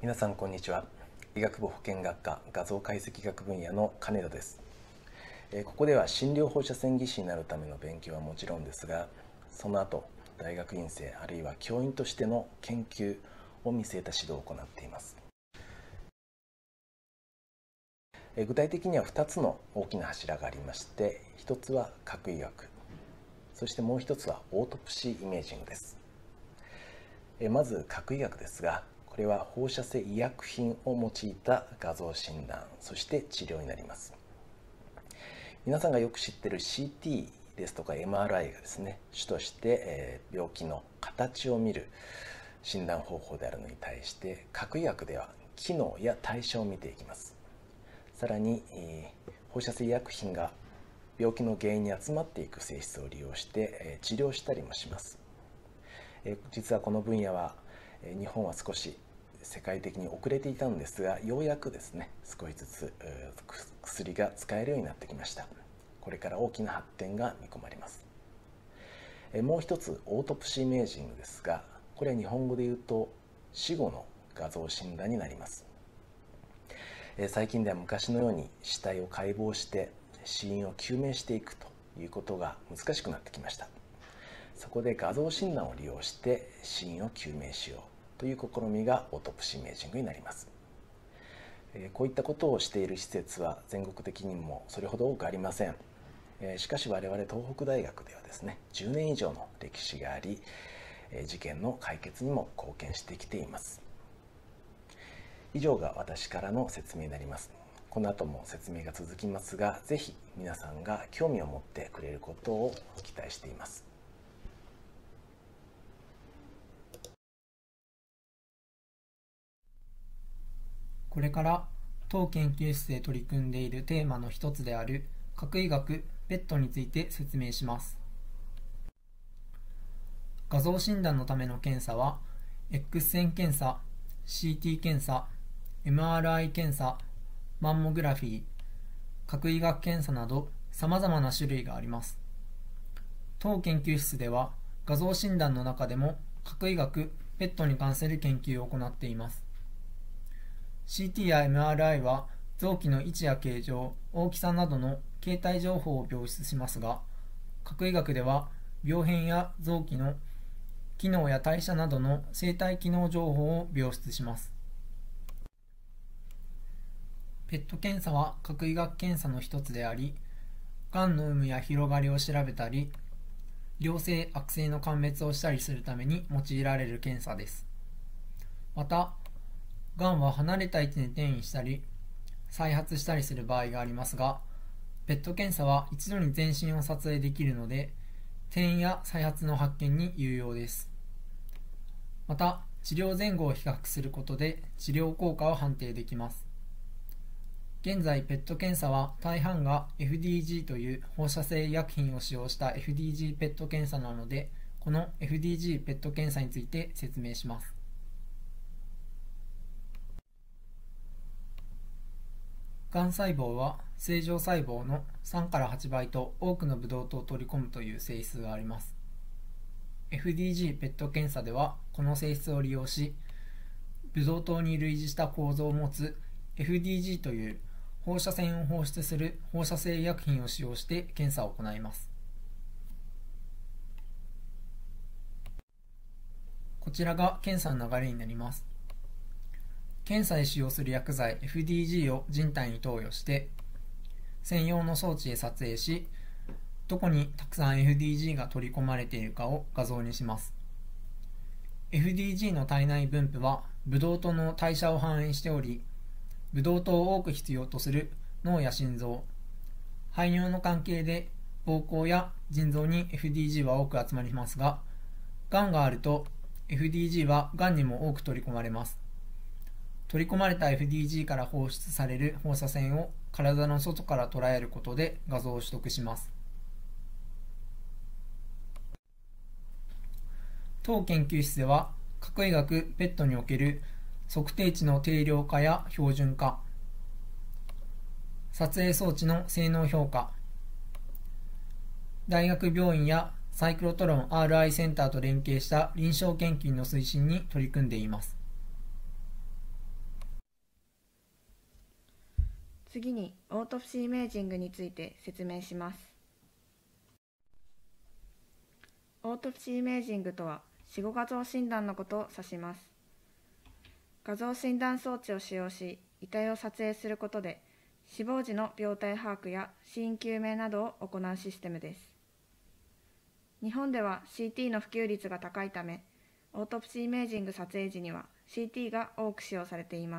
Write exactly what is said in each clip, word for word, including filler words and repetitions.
皆さんこんにちは。医学部保健学科画像解析学分野の金田です。ここでは診療放射線技師になるための勉強はもちろんですが、その後大学院生あるいは教員としての研究を見据えた指導を行っています。具体的にはふたつの大きな柱がありまして、ひとつは核医学、そしてもうひとつはオートプシーイメージングです。まず核医学ですが、これは放射性医薬品を用いた画像診断、そして治療になります。皆さんがよく知っている シーティー ですとか エムアールアイ がですね、主として病気の形を見る診断方法であるのに対して、核医学では機能や代謝を見ていきます。さらに放射性医薬品が病気の原因に集まっていく性質を利用して治療したりもします。実はこの分野は日本は少し世界的に遅れていたんですが、ようやくですね、少しずつ薬が使えるようになってきました。これから大きな発展が見込まれます。もう一つオートプシーイメージングですが、これは日本語で言うと死後の画像診断になります。最近では昔のように死体を解剖して死因を究明していくということが難しくなってきました。そこで画像診断を利用して死因を究明しようという試みがオートプシーイメージングになります。こういったことをしている施設は全国的にもそれほど多くありません。しかし我々東北大学ではですね、じゅうねん以上の歴史があり、事件の解決にも貢献してきています。以上が私からの説明になります。この後も説明が続きますが、ぜひ皆さんが興味を持ってくれることを期待しています。 これから当研究室で取り組んでいるテーマの一つである核医学ペットについて説明します。画像診断のための検査は X 線検査、シーティー 検査、エムアールアイ 検査、マンモグラフィー、核医学検査など様々な種類があります。当研究室では画像診断の中でも核医学ペットに関する研究を行っています。シーティー や エムアールアイ は臓器の位置や形状、大きさなどの形態情報を描出しますが、核医学では病変や臓器の機能や代謝などの生体機能情報を描出します。ペット検査は核医学検査の一つであり、がんの有無や広がりを調べたり、良性・悪性の鑑別をしたりするために用いられる検査です。また、がんは離れた位置に転移したり再発したりする場合がありますが、ペット検査は一度に全身を撮影できるので転移や再発の発見に有用です。また治療前後を比較することで治療効果を判定できます。現在ペット検査は大半が エフディージー という放射性医薬品を使用した エフディージー ペット検査なので、この エフディージー ペット検査について説明します。がん細胞は正常細胞のさんからはちばいと多くのブドウ糖を取り込むという性質があります。エフディージー ペット検査ではこの性質を利用し、ブドウ糖に類似した構造を持つ エフディージー という放射線を放出する放射性医薬品を使用して検査を行います。こちらが検査の流れになります。検査で使用する薬剤 エフディージー を人体に投与して専用の装置へ撮影し、どこにたくさん エフディージー が取り込まれているかを画像にします。 エフディージー の体内分布はブドウ糖の代謝を反映しており、ブドウ糖を多く必要とする脳や心臓、排尿の関係で膀胱や腎臓に エフディージー は多く集まりますが、がんがあると エフディージー はがんにも多く取り込まれます。取り込まれた エフディージー から放出される放射線を体の外から捉えることで画像を取得します。当研究室では核医学ペットにおける測定値の定量化や標準化、撮影装置の性能評価、大学病院やサイクロトロン アールアイ センターと連携した臨床研究の推進に取り組んでいます。 次にオートプシーイメージングについて説明します。オートプシーイメージングとは死後画像診断のことを指します。画像診断装置を使用し、遺体を撮影することで死亡時の病態把握や死因究明などを行うシステムです。日本では シーティー の普及率が高いため、オートプシーイメージング撮影時には シーティー が多く使用されています。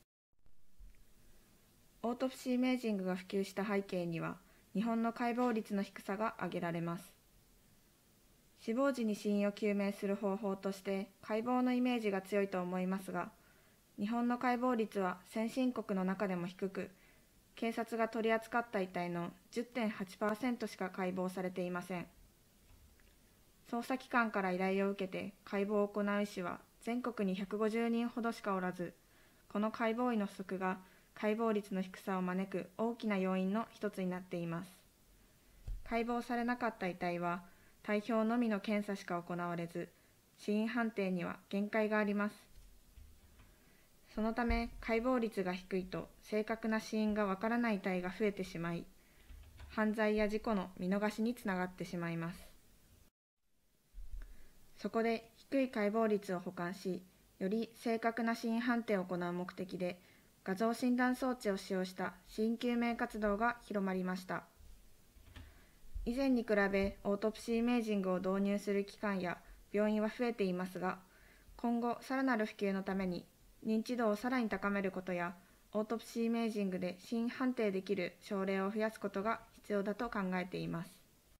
オートプシーイメージングが普及した背景には、日本の解剖率の低さが挙げられます。死亡時に死因を究明する方法として解剖のイメージが強いと思いますが、日本の解剖率は先進国の中でも低く、警察が取り扱った遺体の じゅってんはちパーセント しか解剖されていません。捜査機関から依頼を受けて解剖を行う医師は全国にひゃくごじゅうにんほどしかおらず、この解剖医の不足が解剖率の低さを招く大きな要因の一つになっています。解剖されなかった遺体は体表のみの検査しか行われず、死因判定には限界があります。そのため解剖率が低いと正確な死因がわからない遺体が増えてしまい、犯罪や事故の見逃しにつながってしまいます。そこで低い解剖率を補完し、より正確な死因判定を行う目的で、画像診断装置を使用した死因究明活動が広まりました。以前に比べオートプシーイメージングを導入する機関や病院は増えていますが、今後さらなる普及のために認知度をさらに高めることや、オートプシーイメージングで死因判定できる症例を増やすことが必要だと考えています。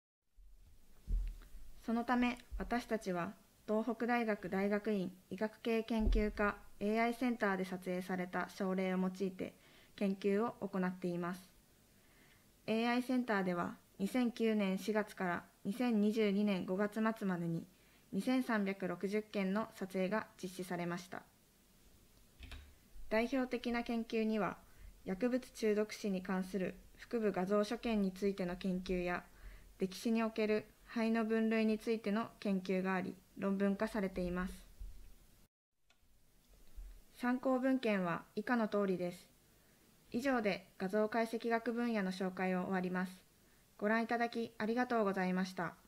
そのため私たちは東北大学大学院医学系研究科 エーアイ センターで撮影された症例を用いて研究を行っています。 エーアイ センターではにせんきゅうねんしがつからにせんにじゅうにねんごがつ末までににせんさんびゃくろくじゅっけんの撮影が実施されました。代表的な研究には、薬物中毒死に関する腹部画像所見についての研究や、歴史における肺の分類についての研究があり、論文化されています。参考文献は以下の通りです。以上で画像解析学分野の紹介を終わります。ご覧いただきありがとうございました。